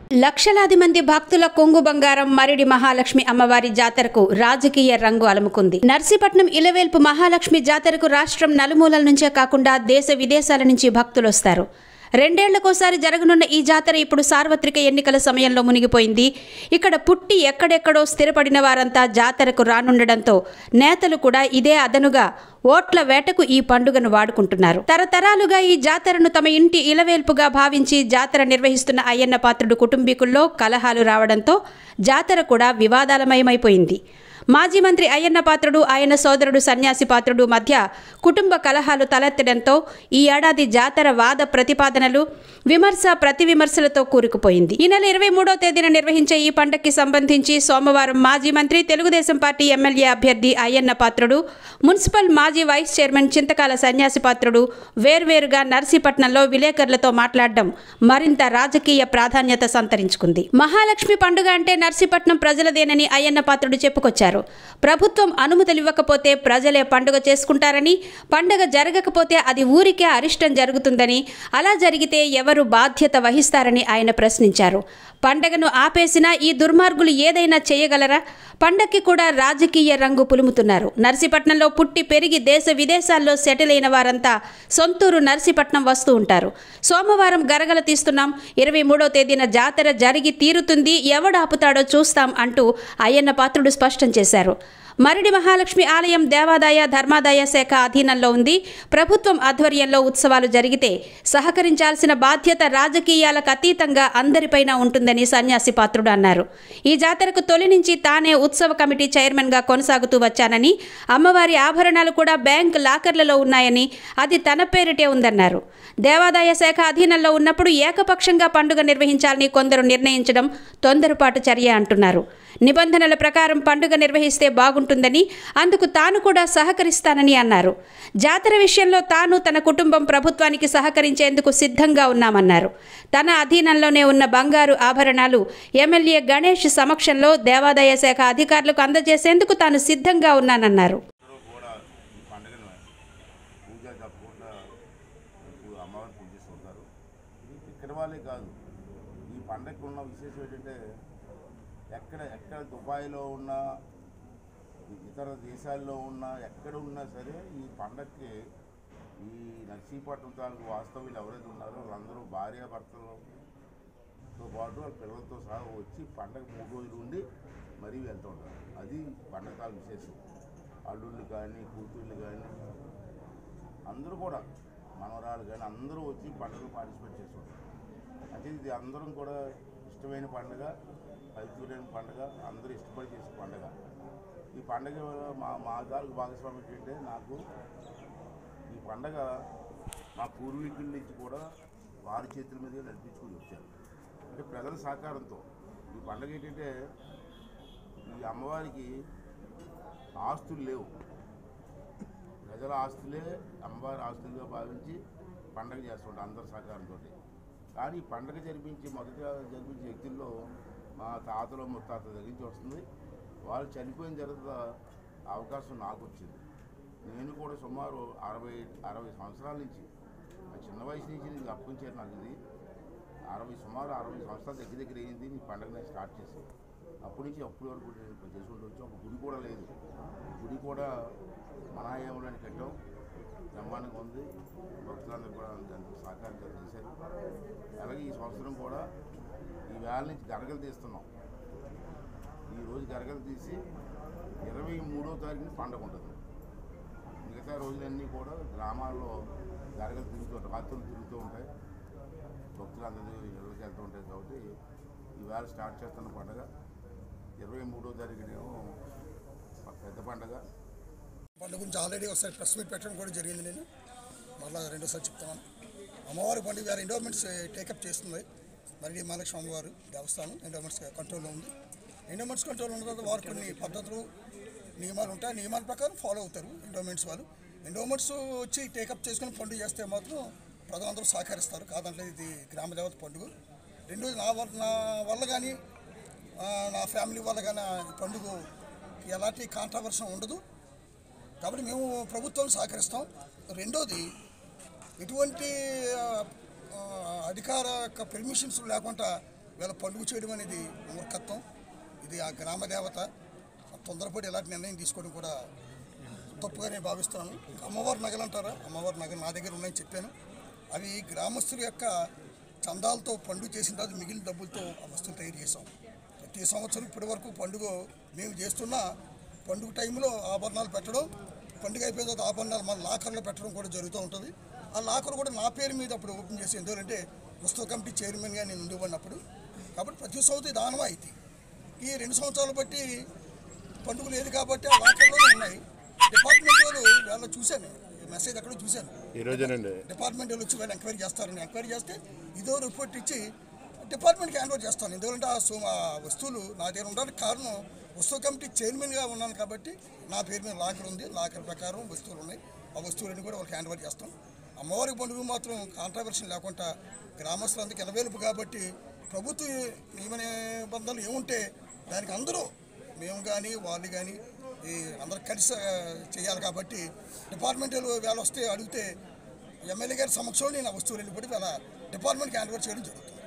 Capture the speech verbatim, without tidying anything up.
లక్షలాది మంది భక్తుల కొంగు బంగారం మరిడి మహాలక్ష్మి అమ్మవారి జాతరకు రాజకీయ రంగు అలుముకుంది. నర్సీపట్నం ఇలవేల్పు మహాలక్ష్మి జాతరకు రాష్ట్రం నలుమూలల నుంచే కాకుండా దేశ విదేశాల నుంచి భక్తులు వస్తారు. రెండేళ్లకోసారి జరగనున్న ఈ జాతర ఇప్పుడు సార్వత్రిక ఎన్నికల సమయంలో మునిగిపోయింది. ఇక్కడ పుట్టి ఎక్కడెక్కడో స్థిరపడిన వారంతా జాతరకు రానుండడంతో నేతలు కూడా ఇదే అదనుగా ఓట్ల వేటకు ఈ పండుగను వాడుకుంటున్నారు. తరతరాలుగా ఈ జాతరను తమ ఇంటి ఇలవేల్పుగా భావించి జాతర నిర్వహిస్తున్న అయ్యన్న పాత్రుడు కుటుంబీకుల్లో కలహాలు రావడంతో జాతర కూడా వివాదాలమయమైపోయింది. మాజీ మంత్రి అయ్యన్న పాత్రుడు ఆయన సోదరుడు సన్యాసి పాత్రుడు మధ్య కుటుంబ కలహాలు తలెత్తడంతో ఈ ఏడాది జాతర వాద ప్రతిపాదనలు విమర్శ ప్రతి విమర్శలతో కూరుకుపోయింది. ఈ నెల ఇరవై మూడో తేదీన నిర్వహించే ఈ పండగకి సంబంధించి సోమవారం మాజీ మంత్రి తెలుగుదేశం పార్టీ ఎమ్మెల్యే అభ్యర్థి అయ్యన్న పాత్రుడు, మున్సిపల్ మాజీ వైస్ చైర్మన్ చింతకాల సన్యాసి పాత్రుడు వేర్వేరుగా నర్సీపట్నంలో విలేకరులతో మాట్లాడడం మరింత రాజకీయ ప్రాధాన్యత సంతరించుకుంది. మహాలక్ష్మి పండుగ అంటే నర్సీపట్నం ప్రజలదేనని అయ్యన్న పాత్రుడు చెప్పుకొచ్చారు. ప్రభుత్వం అనుమతులు ఇవ్వకపోతే ప్రజలే పండుగ చేసుకుంటారని, పండుగ జరగకపోతే అది ఊరికే అరిష్టం జరుగుతుందని, అలా జరిగితే ఎవరు బాధ్యత వహిస్తారని ఆయన ప్రశ్నించారు. పండగను ఆపేసినా ఈ దుర్మార్గులు ఏదైనా చేయగలరా? పండగకి కూడా రాజకీయ రంగు పులుముతున్నారు. నర్సీపట్నంలో పుట్టి పెరిగి దేశ విదేశాల్లో సెటిల్ అయిన వారంతా సొంతూరు నర్సీపట్నం వస్తూ ఉంటారు. సోమవారం గరగల తీస్తున్నాం, ఇరవై మూడో తేదీన జాతర జరిగి తీరుతుంది, ఎవడాపుతాడో చూస్తాం అంటూ అయ్యన్న పాత్రుడు స్పష్టం చేశారు. మరిడి మహాలక్ష్మి ఆలయం దేవాదాయ ధర్మాదాయ శాఖ అధీనంలో ఉంది. ప్రభుత్వం ఆధ్వర్యంలో ఉత్సవాలు జరిగితే సహకరించాల్సిన బాధ్యత రాజకీయాలకు అతీతంగా అందరిపైన ఉంటుందని సన్యాసి పాత్రుడు అన్నారు. ఈ జాతరకు తొలి నుంచి తానే ఉత్సవ కమిటీ చైర్మన్గా కొనసాగుతూ వచ్చానని, అమ్మవారి ఆభరణాలు కూడా బ్యాంక్ లాకర్లలో ఉన్నాయని, అది తన పేరిటే ఉందన్నారు. దేవాదాయ శాఖ అధీనంలో ఉన్నప్పుడు ఏకపక్షంగా పండుగ నిర్వహించాలని కొందరు నిర్ణయించడం తొందరపాటు చర్య అంటున్నారు. నిబంధనల ప్రకారం పండుగ నిర్వహిస్తే బాగుంటుందని, అందుకు తాను కూడా సహకరిస్తానని అన్నారు. జాతర విషయంలో తాను తన కుటుంబం ప్రభుత్వానికి సహకరించేందుకు సిద్ధంగా ఉన్నామన్నారు. తన అధీనంలోనే ఉన్న బంగారు ఆభరణాలు ఎమ్మెల్యే గణేష్ సమక్షంలో దేవాదాయ శాఖ అధికారులకు అందజేసేందుకు తాను సిద్ధంగా ఉన్నానన్నారు. ఎక్కడ ఎక్కడ దుబాయ్లో ఉన్నా ఇతర దేశాల్లో ఉన్నా ఎక్కడ ఉన్నా సరే ఈ పండగకి ఈ నర్సీపట్నం తాలూకు వాస్తవ్యులు ఎవరైతే ఉన్నారో వాళ్ళందరూ భార్యాభర్తలతో పాటు వాళ్ళ పిల్లలతో సహా వచ్చి పండగ మూడు రోజులు ఉండి మరీ వెళ్తూ ఉంటారు. అది పండగ తాలూకు విశేషం. అల్లుళ్ళు కానీ కూతుళ్ళు కానీ అందరూ కూడా మనవరాలు కానీ అందరూ వచ్చి పండుగలు పార్టిసిపేట్ చేస్తుంటారు. అంటే ఇది అందరం కూడా ఇష్టమైన పండుగ, పవిత్రమైన పండుగ, అందరూ ఇష్టపడి చేసే పండుగ. ఈ పండుగ మా మా తాలూకు భాగస్వామి ఏంటంటే నాకు ఈ పండుగ మా పూర్వీకుల నుంచి కూడా వారి చేతుల మీదుగా నడిపించుకుని వచ్చారు. అంటే ప్రజల సహకారంతో ఈ పండుగ ఏంటంటే ఈ అమ్మవారికి ఆస్తులు లేవు, ప్రజల ఆస్తులే అమ్మవారి ఆస్తులుగా భావించి పండుగ చేస్తుంటారు అందరి సహకారంతో. కానీ పండుగ జరిపించి మొదట జరిపించే వ్యక్తుల్లో మా తాతలో ముత్తాత దగ్గర నుంచి వస్తుంది. వాళ్ళు చనిపోయిన తర్వాత అవకాశం నాకు వచ్చింది. నేను కూడా సుమారు అరవై అరవై సంవత్సరాల నుంచి, చిన్న వయసు నుంచి నేను అప్పగించారు నాకు. ఇది అరవై సుమారు అరవై సంవత్సరాల దగ్గర దగ్గర అయింది ఈ పండుగ నేను స్టార్ట్ చేసి. అప్పటి నుంచి అప్పటి వరకు నేను చేసుకుంటూ వచ్చాం. ఒక గుడి కూడా లేదు, గుడి కూడా మనాయంలో కట్టాం, బ్రహ్మాండంగా ఉంది. భక్తులందరూ కూడా దానికి సహకారంగా చేశారు. అలాగే ఈ సంవత్సరం కూడా ఈ వేళ నుంచి గరగలు తీస్తున్నాం. ఈరోజు గరగలు తీసి ఇరవై మూడో తారీఖున పండుగ ఉంటుంది. మిగతా రోజులన్నీ కూడా గ్రామాల్లో గరగలు తిరుగుతూ ఉంటాయి, రాత్రులు తిరుగుతూ ఉంటాయి, భక్తులందరూ ఇళ్ళకి వెళ్తూ ఉంటాయి. కాబట్టి ఈవేళ స్టార్ట్ చేస్తున్న పండుగ ఇరవై మూడో తారీఖునేమో పెద్ద పండుగ. పండుగ గురించి ఆల్రెడీ ఒకసారి ప్రెస్ మీట్ పెట్టడం కూడా జరిగింది. నేను మళ్ళీ రెండోసారి చెప్తాను. అమ్మవారి పండుగ వేరే ఎండోమెంట్స్ టేకప్ చేస్తుంది. మరిడి మహాలక్ష్మి అమ్మవారు దేవస్థానం ఎండోమెంట్స్ కంట్రోల్లో ఉంది. ఎండోమెంట్స్ కంట్రోల్ ఉన్న తర్వాత వారు కొన్ని పద్ధతులు నియమాలు ఉంటాయి. నియమాల ప్రకారం ఫాలో అవుతారు ఎండోమెంట్స్ వాళ్ళు. ఎండోమెంట్స్ వచ్చి టేకప్ చేసుకుని పండుగ చేస్తే మాత్రం ప్రజలందరూ సహకరిస్తారు. కాదంటే ఇది గ్రామ దేవత పండుగ. రెండోది నా వల్ల నా వల్ల కానీ నా ఫ్యామిలీ వల్ల కానీ ఈ పండుగ ఎలాంటి కాంట్రవర్షన్ ఉండదు. కాబట్టి మేము ప్రభుత్వం సహకరిస్తాం. రెండోది ఎటువంటి అధికార పర్మిషన్స్ లేకుండా వీళ్ళ పండుగ చేయడం అనేది మూర్ఖత్వం. ఇది ఆ గ్రామ దేవత, తొందరపడి ఇలాంటి నిర్ణయం తీసుకోవడం కూడా తప్పుగా నేను భావిస్తున్నాను. అమ్మవారి నగలు అంటారా, అమ్మవారి నగలు నా దగ్గర ఉన్నాయని చెప్పాను. అవి గ్రామస్తుల యొక్క చందాలతో పండుగ చేసిన తర్వాత మిగిలిన డబ్బులతో ఆ వస్తువులు తయారు చేసాం. ప్రతి సంవత్సరం ఇప్పటి వరకు పండుగ మేము చేస్తున్న పండుగ టైంలో ఆభరణాలు పెట్టడం, పండుగ అయిపోయిన తర్వాత ఆభరణాలు మన లాకర్లో పెట్టడం కూడా జరుగుతూ ఉంటుంది. ఆ లాకర్ కూడా నా పేరు మీద అప్పుడు ఓపెన్ చేసి, ఎందుకంటే ఉత్సవ కమిటీ చైర్మన్గా నేను ఉండేవాడినప్పుడు. కాబట్టి ప్రతి సంవత్సరం ఇది ఆనవాయితీ. ఈ రెండు సంవత్సరాలు బట్టి పండుగ లేదు కాబట్టి ఆ లాకర్లోనే ఉన్నాయి. డిపార్ట్మెంట్ వాళ్ళు వాళ్ళ చూశాను, మెసేజ్ అక్కడ చూశాను. ఈ రోజేనండి డిపార్ట్మెంట్ వాళ్ళు వచ్చి వాళ్ళు ఎంక్వైరీ చేస్తారని ఎంక్వైరీ చేస్తే ఇదో రిపోర్ట్ ఇచ్చి డిపార్ట్మెంట్కి హ్యాండ్ ఓవర్ చేస్తాను. ఎందుకంటే ఆ సో ఆ వస్తువులు నా దగ్గర ఉండడానికి కారణం ఉత్సవ కమిటీ చైర్మన్గా ఉన్నాను కాబట్టి నా పేరు మీద లాకర్ ఉంది. లాకర్ ప్రకారం వస్తువులు ఉన్నాయి. ఆ వస్తువులన్నీ కూడా వాళ్ళకి హ్యాండ్ ఓవర్ చేస్తాం. అమ్మవారి పండుగ మాత్రం కాంట్రవర్షన్ లేకుండా గ్రామస్తులందరికీ ఎలవేలుపు కాబట్టి ప్రభుత్వ నియమ నిబంధనలు ఏముంటే దానికి అందరూ మేము కానీ వాళ్ళు కానీ ఈ అందరూ కలిసి చేయాలి. కాబట్టి డిపార్ట్మెంట్లు వేళ వస్తే అడిగితే ఎమ్మెల్యే గారి సమక్షంలో నేను ఆ వస్తువులు వెళ్ళిపోయి వేళ డిపార్ట్మెంట్కి హ్యాండ్ ఓవర్ చేయడం జరుగుతుంది.